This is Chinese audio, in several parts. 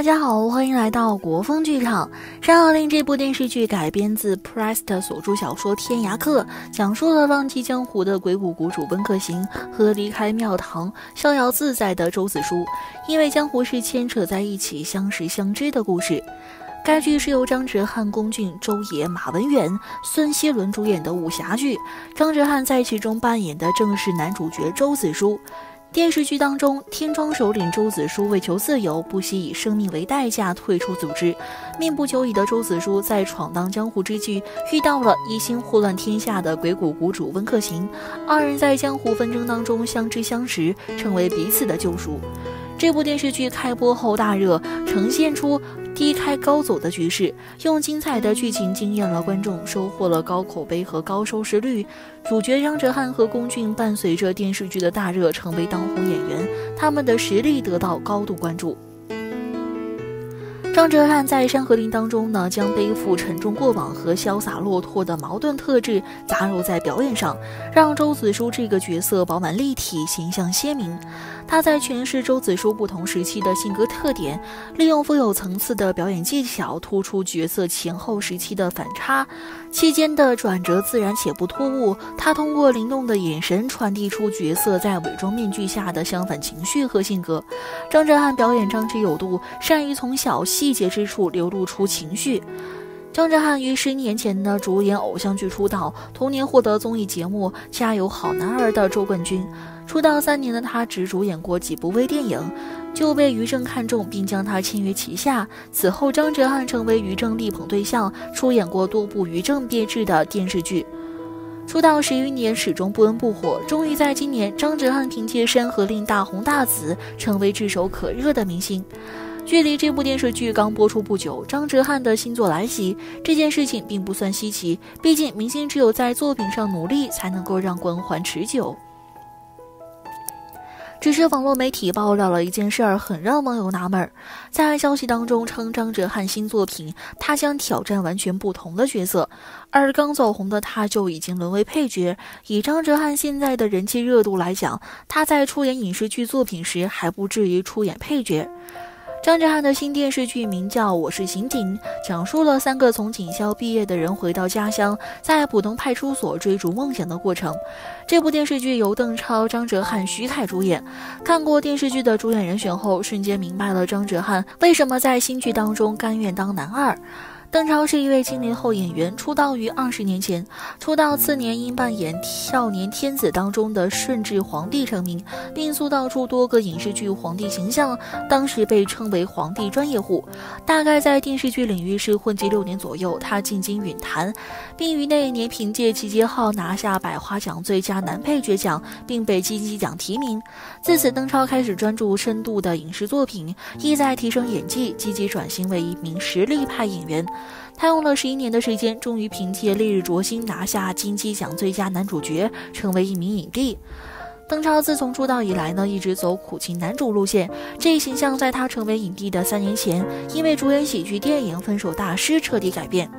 家好，欢迎来到国风剧场。《山河令》这部电视剧改编自 Price 所著小说《天涯客》，讲述了浪迹江湖的鬼谷谷主温客行和离开庙堂逍遥自在的周子舒，因为江湖事牵扯在一起，相识相知的故事。该剧是由张哲瀚、龚俊、周也、马文远、孙希伦主演的武侠剧，张哲瀚在其中扮演的正是男主角周子舒。电视剧当中，天庄首领周子舒为求自由，不惜以生命为代价退出组织。命不久矣的周子舒在闯荡江湖之际，遇到了一心祸乱天下的鬼谷谷主温客行，二人在江湖纷争当中相知相识，成为彼此的救赎。这部电视剧开播后大热，呈现出低开高走的局势，用精彩的剧情惊艳了观众，收获了高口碑和高收视率。主角张哲瀚和龚俊伴随着电视剧的大热，成为当红演员，他们的实力得到高度关注。张哲瀚在《山河令》当中呢，将背负沉重过往和潇洒落拓的矛盾特质杂糅在表演上，让周子舒这个角色饱满立体，形象鲜明。他在诠释周子舒不同时期的性格特点，利用富有层次的表演技巧，突出角色前后时期的反差，期间的转折自然且不突兀。他通过灵动的眼神传递出角色在伪装面具下的相反情绪和性格。张哲瀚表演张弛有度，善于从小细节之处流露出情绪。张哲瀚于10年前呢主演偶像剧出道，同年获得综艺节目《加油好男儿》的周冠军。出道3年的他只主演过几部微电影，就被于正看中并将他签约旗下。此后张哲瀚成为于正力捧对象，出演过多部于正编制的电视剧。出道10余年始终不温不火，终于在今年张哲瀚凭借《山河令》大红大紫，成为炙手可热的明星。距离这部电视剧刚播出不久，张哲瀚的新作来袭，这件事情并不算稀奇，毕竟明星只有在作品上努力，才能够让光环持久。只是网络媒体爆料了一件事儿，很让网友纳闷。在消息当中称张哲瀚新作品，他将挑战完全不同的角色，而刚走红的他就已经沦为配角。以张哲瀚现在的人气热度来讲，他在出演影视剧作品时还不至于出演配角。张哲瀚的新电视剧名叫《我是刑警》，讲述了3个从警校毕业的人回到家乡，在浦东派出所追逐梦想的过程。这部电视剧由邓超、张哲瀚、徐凯主演。看过电视剧的主演人选后，瞬间明白了张哲瀚为什么在新剧当中甘愿当男二。邓超是一位90后演员，出道于20年前，出道次年因扮演《少年天子》当中的顺治皇帝成名，并塑造出多个影视剧皇帝形象，当时被称为皇帝专业户。大概在电视剧领域是混迹6年左右，他进军影坛，并于那一年凭借《集结号》拿下百花奖最佳男配角奖，并被金鸡奖提名。自此，邓超开始专注深度的影视作品，意在提升演技，积极转型为一名实力派演员。他用了11年的时间，终于凭借《烈日灼心》拿下金鸡奖最佳男主角，成为一名影帝。邓超自从出道以来呢，一直走苦情男主路线，这一形象在他成为影帝的3年前，因为主演喜剧电影《分手大师》彻底改变。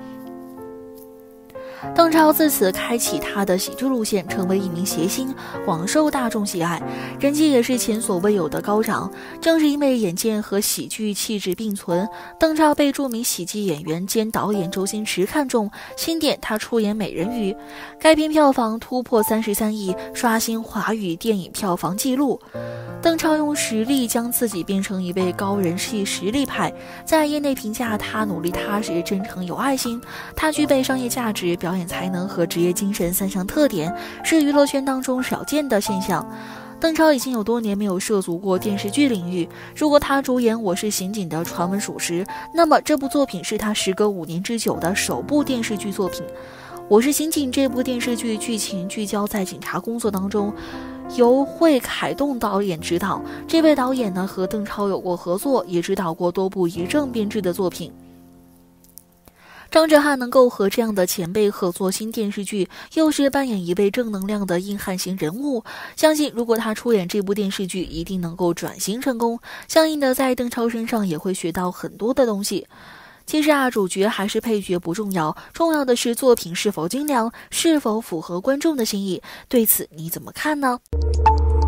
邓超自此开启他的喜剧路线，成为一名谐星，广受大众喜爱，人气也是前所未有的高涨。正是因为眼见和喜剧气质并存，邓超被著名喜剧演员兼导演周星驰看中，钦点他出演《美人鱼》。该片票房突破33亿，刷新华语电影票房纪录。邓超用实力将自己变成一位高人气实力派，在业内评价他努力踏实、真诚有爱心。他具备商业价值、表演才能和职业精神3项特点，是娱乐圈当中少见的现象。邓超已经有多年没有涉足过电视剧领域，如果他主演《我是刑警》的传闻属实，那么这部作品是他时隔5年之久的首部电视剧作品。《我是刑警》这部电视剧剧情聚焦在警察工作当中，由惠凯栋导演执导。这位导演呢和邓超有过合作，也指导过多部于正编制的作品。张哲瀚能够和这样的前辈合作新电视剧，又是扮演一位正能量的硬汉型人物，相信如果他出演这部电视剧，一定能够转型成功。相应的，在邓超身上也会学到很多的东西。其实主角还是配角不重要，重要的是作品是否精良，是否符合观众的心意。对此你怎么看呢？